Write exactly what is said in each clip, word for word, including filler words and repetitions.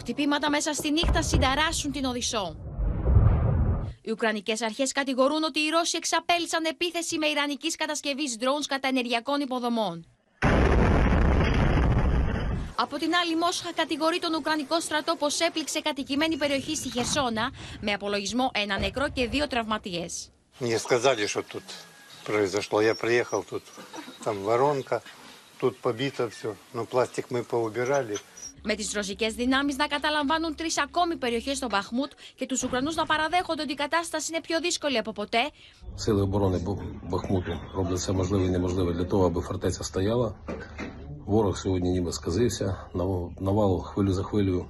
Χτυπήματα μέσα στη νύχτα συνταράσσουν την Οδυσσό. Οι Ουκρανικές αρχές κατηγορούν ότι οι Ρώσοι εξαπέλυσαν επίθεση με ιρανικής κατασκευής drones κατά ενεργειακών υποδομών. Από την άλλη, η Μόσχα κατηγορεί τον Ουκρανικό στρατό πως έπληξε κατοικημένη περιοχή στη Χερσόνα με απολογισμό ένα νεκρό και δύο τραυματίες. Мне сказали, что тут произошло. Я приехал, тут там воронка, тут побито все, но пластик мы поубирали. Με τις ρωσικές δυνάμεις να καταλαμβάνουν τρεις ακόμη περιοχές στο Μπαχμούτ και τους Ουκρανούς να παραδέχονται ότι η κατάσταση είναι πιο δύσκολη από ποτέ. Сили оборони Бахмуту роблять все можливе і неможливе для того, аби фортеця стояла. Ворог сьогодні ніби сказився, навал хвилю за хвилею.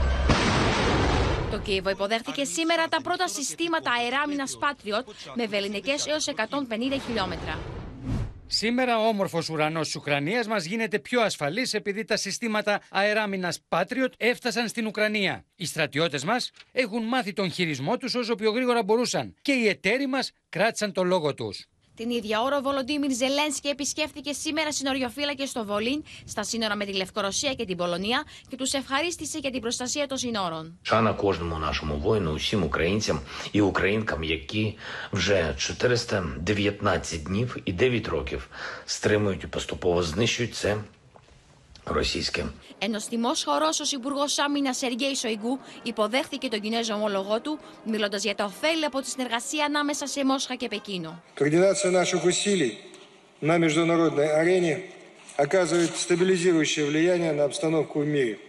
Το Κίεβο υποδέχθηκε σήμερα τα πρώτα συστήματα αεράμινας Patriot με βεληνικές έως εκατόν πενήντα χιλιόμετρα. Σήμερα ο όμορφος ουρανός της Ουκρανίας μας γίνεται πιο ασφαλής επειδή τα συστήματα αεράμινας Patriot έφτασαν στην Ουκρανία. Οι στρατιώτες μας έχουν μάθει τον χειρισμό τους όσο πιο γρήγορα μπορούσαν και οι εταίροι μας κράτησαν το λόγο τους. Την ίδια ώρα, ο Βολοντίμιρ Ζελένσκι επισκέφθηκε σήμερα συνοριοφύλακες στο Βολίν, στα σύνορα με τη Λευκορωσία και την Πολωνία, και τους ευχαρίστησε για την προστασία των συνόρων. Шана кожному нашому воїну, усім українцям і українкам, які вже чотириста дев'ятнадцять днів і дев'ять років стримують і поступово знищують це ρωσίσκε. Ενώ στη Μόσχα ο Ρώσος Υπουργός Άμυνας Σεργέη Σοϊγκού υποδέχθηκε τον Κινέζο ομόλογό του, μιλώντας για τα ωφέλη από τη συνεργασία ανάμεσα σε Μόσχα και Πεκίνο. Координация наших усилий на международной арене оказывает стабилизирующее влияние на обстановку в мире.